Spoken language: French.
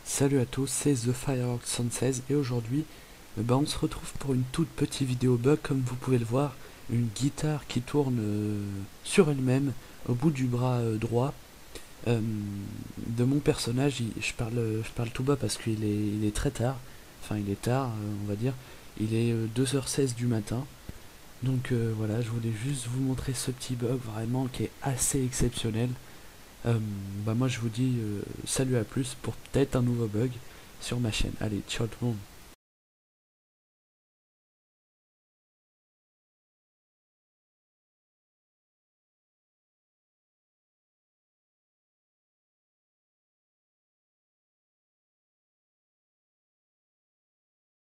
Salut à tous, c'est TheFireHawk76 et aujourd'hui on se retrouve pour une toute petite vidéo bug. Comme vous pouvez le voir, une guitare qui tourne sur elle-même au bout du bras droit de mon personnage. Je parle tout bas parce il est très tard, enfin il est tard on va dire, il est 2h16 du matin. Donc voilà, je voulais juste vous montrer ce petit bug vraiment qui est assez exceptionnel. Moi je vous dis salut, à plus pour peut-être un nouveau bug sur ma chaîne. Allez, ciao tout le monde.